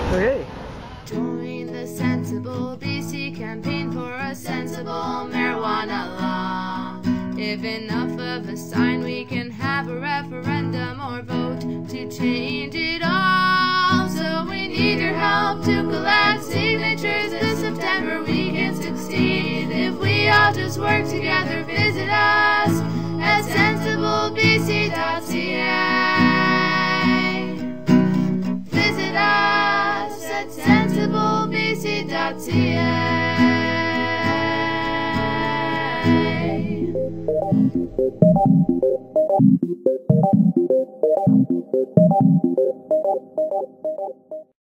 Okay. Join the Sensible BC campaign for a sensible marijuana law. If enough of us sign, we can have a referendum or vote to change it all. So we need your help to collect signatures. This September we can succeed if we all just work together. Visit us at sensiblebc.ca. Visit us at sensiblebc.ca.